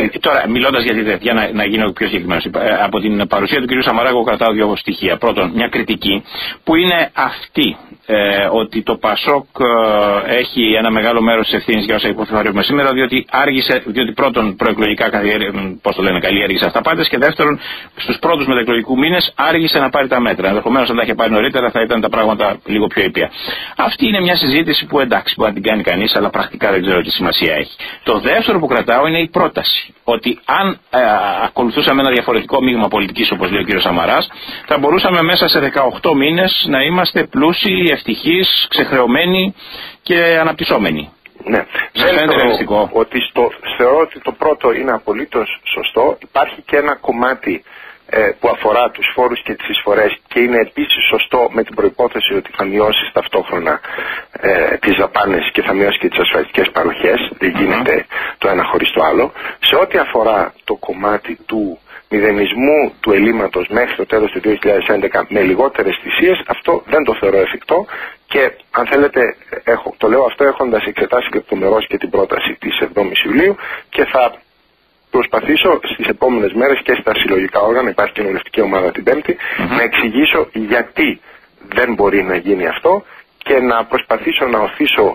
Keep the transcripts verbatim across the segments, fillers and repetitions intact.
τώρα, μιλώντας για τη ΔΕΘ, για να, να γίνω πιο συγκεκριμένος, από την παρουσία του κ. Σαμαρά, εγώ κρατάω δύο στοιχεία. Πρώτον, μια κριτική που είναι αυτή, ε, ότι το ΠΑΣΟΚ ε, έχει ένα μεγάλο μέρος της ευθύνης για όσα υποθυμαρίζουμε σήμερα, διότι άργησε, διότι πρώτον προεκλογικά, πώς το λένε, καλλιέργησε αυταπάτες, και δεύτερον, στους πρώτους μεταεκλογικού μήνες άργησε να πάρει τα μέτρα. Ενδεχομένως, αν τα είχε πάρει νωρίτερα, θα ήταν τα πράγματα λίγο πιο ήπια. Αυτή είναι μια συζήτηση που εντάξει, μπορεί να την κάνει κανείς, αλλά πρακτικά δεν ξέρω τι σημασία έχει. Το δεύτερο που κρατάω είναι η πρόταση. Ότι αν ε, ακολουθούσαμε ένα διαφορετικό μείγμα πολιτικής, όπως λέει ο κ. Σαμαράς, θα μπορούσαμε μέσα σε δεκαοκτώ μήνες να είμαστε πλούσιοι, ευτυχείς, ξεχρεωμένοι και αναπτυσσόμενοι. Ναι, δεν φαίνεται ρεαλιστικό. Ότι στο, θεωρώ ότι το πρώτο είναι απολύτως σωστό. Υπάρχει και ένα κομμάτι ε, που αφορά τους φόρους και τις εισφορές και είναι επίσης σωστό με την προϋπόθεση ότι θα μειώσει ταυτόχρονα ε, τις δαπάνες και θα μειώσει και τις ασφαλιστικές παροχές. Δεν γίνεται mm-hmm. το ένα χωρίς το άλλο. Σε ό,τι αφορά το κομμάτι του μηδενισμού του ελλείμματος μέχρι το τέλος του δύο χιλιάδες έντεκα με λιγότερες θυσίες, αυτό δεν το θεωρώ εφικτό και αν θέλετε έχω, το λέω αυτό έχοντας εξετάσει λεπτομερώς και την πρόταση της εβδόμης Ιουλίου και θα προσπαθήσω στις επόμενες μέρες και στα συλλογικά όργανα, υπάρχει κοινοβουλευτική ομάδα την Πέμπτη, mm-hmm. να εξηγήσω γιατί δεν μπορεί να γίνει αυτό και να προσπαθήσω να οθήσω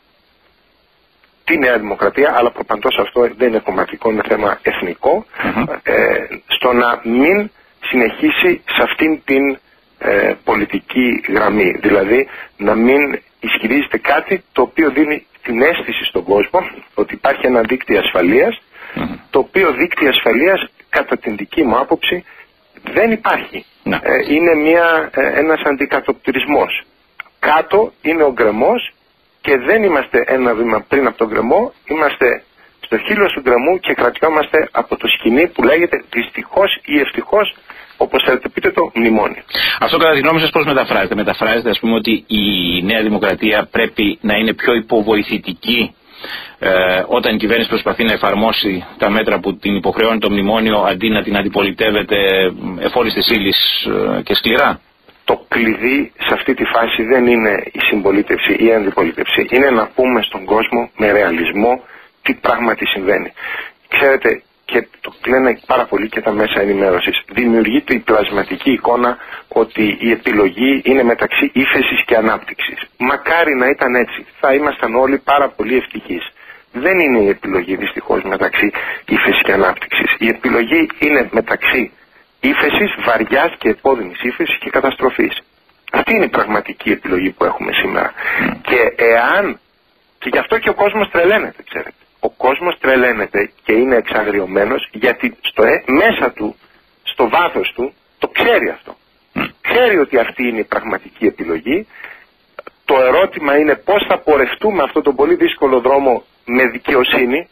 τη Νέα Δημοκρατία, αλλά προπαντός αυτό δεν είναι κομματικό, είναι θέμα εθνικό, mm-hmm. ε, στο να μην συνεχίσει σε αυτήν την ε, πολιτική γραμμή. Δηλαδή να μην ισχυρίζεται κάτι το οποίο δίνει την αίσθηση στον κόσμο ότι υπάρχει ένα δίκτυο ασφαλείας, mm-hmm. το οποίο δίκτυο ασφαλείας κατά την δική μου άποψη δεν υπάρχει. Mm-hmm. Ε, είναι μια, ε, ένας αντικατοπτρισμός. Κάτω είναι ο γκρεμός και δεν είμαστε ένα βήμα πριν από τον γκρεμό, είμαστε στο χείλος του γκρεμού και κρατιόμαστε από το σκηνή που λέγεται δυστυχώς ή ευτυχώς, όπως θέλετε πείτε το, μνημόνιο. Αυτό κατά τη γνώμη σας πώς μεταφράζεται? Μεταφράζεται ας πούμε ότι η Νέα Δημοκρατία πρέπει να είναι πιο υποβοηθητική ε, όταν η κυβέρνηση προσπαθεί να εφαρμόσει τα μέτρα που την υποχρεώνει το μνημόνιο αντί να την αντιπολιτεύεται εφόλης της ύλης ε, και σκληρά? Το κλειδί σε αυτή τη φάση δεν είναι η συμπολίτευση ή η αντιπολίτευση. Είναι να πούμε στον κόσμο με ρεαλισμό τι πράγματι συμβαίνει. Ξέρετε, και το λένε πάρα πολύ και τα μέσα ενημέρωσης, δημιουργείται η πλασματική εικόνα ότι η επιλογή είναι μεταξύ ύφεσης και ανάπτυξης. Μακάρι να ήταν έτσι. Θα ήμασταν όλοι πάρα πολύ ευτυχείς. Δεν είναι η επιλογή δυστυχώς μεταξύ ύφεσης και ανάπτυξης. Η επιλογή είναι μεταξύ ύφεσης, βαριάς και επώδυνης ύφεσης και καταστροφής. Αυτή είναι η πραγματική επιλογή που έχουμε σήμερα. Mm. Και εάν, και γι' αυτό και ο κόσμος τρελαίνεται, ξέρετε. Ο κόσμος τρελαίνεται και είναι εξαγριωμένος γιατί στο, ε, μέσα του, στο βάθος του, το ξέρει αυτό. Mm. Ξέρει ότι αυτή είναι η πραγματική επιλογή. Το ερώτημα είναι πώς θα πορευτούμε αυτόν τον πολύ δύσκολο δρόμο με δικαιοσύνη,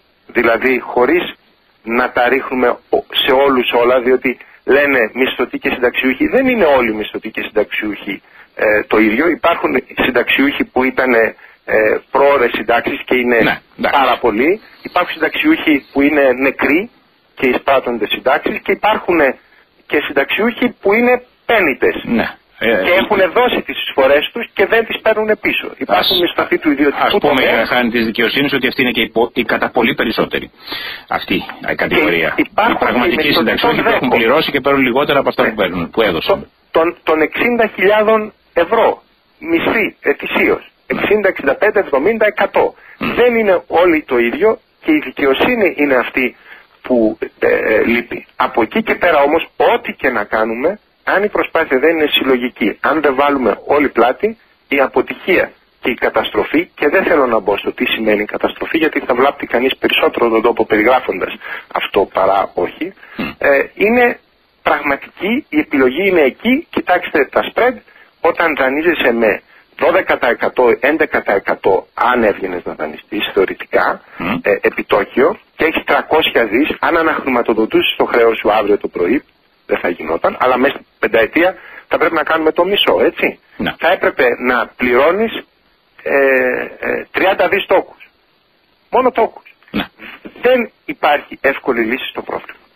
δηλαδή χωρίς να τα ρίχνουμε σε όλους όλα, διότι λένε μισθωτοί και συνταξιούχοι. Δεν είναι όλοι μισθωτοί και συνταξιούχοι ε, το ίδιο. Υπάρχουν συνταξιούχοι που ήταν ε, πρόωρες συντάξεις και είναι ναι, πάρα πολλοί. Υπάρχουν συνταξιούχοι που είναι νεκροί και εισπράττονται συντάξεις και υπάρχουν και συνταξιούχοι που είναι πέννητες. Ναι. Και έχουν δώσει τις εισφορές τους και δεν τις παίρνουν πίσω. Υπάρχουν μισθωτοί του ιδιωτικού τομέα. Ας πούμε για χάνη της δικαιοσύνης ότι αυτή είναι και η, η κατά πολύ περισσότερη αυτή η κατηγορία. Οι πραγματικοί συνταξιούχοι που έχουν πληρώσει και παίρνουν λιγότερα από αυτά ναι. που, παίρνουν, που έδωσαν. Των, των εξήντα χιλιάδων ευρώ μισθή ετησίως. εξήντα, εξήντα πέντε, εβδομήντα, εκατό. Mm. Δεν είναι όλοι το ίδιο και η δικαιοσύνη είναι αυτή που ε, ε, λείπει. Από εκεί και πέρα όμως ό,τι και να κάνουμε, αν η προσπάθεια δεν είναι συλλογική, αν δεν βάλουμε όλη πλάτη, η αποτυχία και η καταστροφή, και δεν θέλω να μπω στο τι σημαίνει καταστροφή, γιατί θα βλάπτει κανείς περισσότερο τον τόπο περιγράφοντας αυτό παρά όχι, mm. ε, είναι πραγματική, η επιλογή είναι εκεί. Κοιτάξτε τα spread, όταν δανείζεσαι με δώδεκα τοις εκατό, έντεκα τοις εκατό αν έβγαινες να δανειστείς θεωρητικά mm. ε, επιτόκιο και έχεις τριακόσια δις, αν αναχρηματοδοτούσεις το χρέος σου αύριο το πρωί, δεν θα γινόταν, αλλά μέσα στην πενταετία θα πρέπει να κάνουμε το μισό, έτσι. Ναι. Θα έπρεπε να πληρώνεις ε, ε, τριάντα δις τόκους. Μόνο τόκους. Ναι. Δεν υπάρχει εύκολη λύση στο πρόβλημα.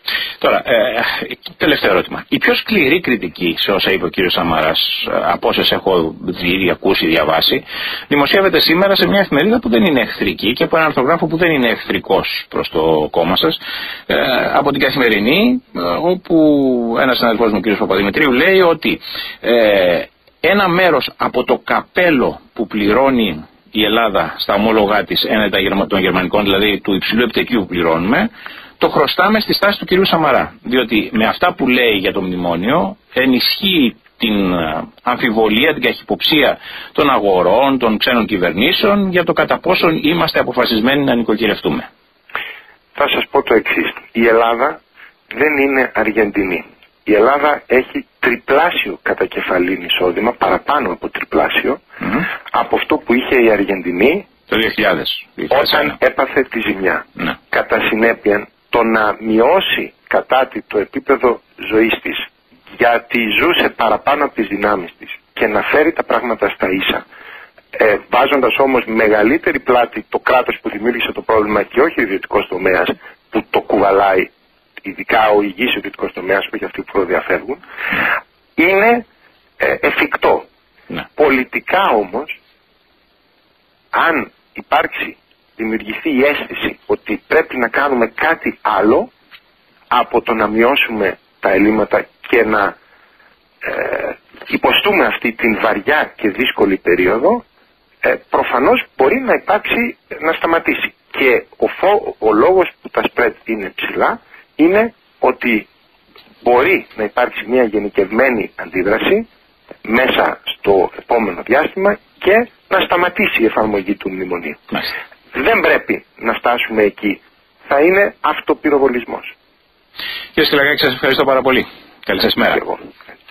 Τώρα, ε, τελευταίο ερώτημα. Η πιο σκληρή κριτική σε όσα είπε ο κύριος Σαμαράς, από όσες έχω δει, ακούσει, διαβάσει, δημοσιεύεται σήμερα σε μια εφημερίδα που δεν είναι εχθρική και από έναν αρθρογράφο που δεν είναι εχθρικός προς το κόμμα σας, ε, από την Καθημερινή, ε, όπου ένας συναδελφός μου, ο κύριος Παπαδημητρίου, λέει ότι ε, ένα μέρος από το καπέλο που πληρώνει η Ελλάδα στα ομόλογά της έναντι των γερμανικών, δηλαδή του υψηλού επιτοκίου που πληρώνουμε, το χρωστάμε στη στάση του κυρίου Σαμαρά. Διότι με αυτά που λέει για το μνημόνιο ενισχύει την αμφιβολία, την καχυποψία των αγορών, των ξένων κυβερνήσεων για το κατά πόσον είμαστε αποφασισμένοι να νοικοκυρευτούμε. Θα σας πω το εξής. Η Ελλάδα δεν είναι Αργεντινή. Η Ελλάδα έχει τριπλάσιο κατά κεφαλήν εισόδημα, παραπάνω από τριπλάσιο, mm-hmm. από αυτό που είχε η Αργεντινή το δύο χιλιάδες, όταν έπαθε τη ζημιά. Ναι. Κατά συνέπεια, το να μειώσει κατά τη το επίπεδο ζωής της, γιατί ζούσε παραπάνω από τις δυνάμεις της και να φέρει τα πράγματα στα ίσα, ε, βάζοντας όμως μεγαλύτερη πλάτη το κράτος που δημιούργησε το πρόβλημα και όχι ο ιδιωτικός τομέας που το κουβαλάει, ειδικά ο υγιής ιδιωτικός τομέας, όχι αυτοί που προδιαφεύγουν, είναι ε, εφικτό. Ναι. Πολιτικά όμως, αν υπάρξει, δημιουργηθεί η αίσθηση ότι πρέπει να κάνουμε κάτι άλλο από το να μειώσουμε τα ελλείμματα και να ε, υποστούμε αυτή την βαριά και δύσκολη περίοδο, ε, προφανώς μπορεί να υπάρξει, να σταματήσει. Και ο, φο, ο λόγος που τα spread είναι ψηλά είναι ότι μπορεί να υπάρξει μια γενικευμένη αντίδραση μέσα στο επόμενο διάστημα και να σταματήσει η εφαρμογή του μνημονίου. Μάλιστα. Δεν πρέπει να φτάσουμε εκεί. Θα είναι αυτοπυροβολισμός. Κύριε Σκυλακάκη, σας ευχαριστώ πάρα πολύ. Καλή σας μέρα.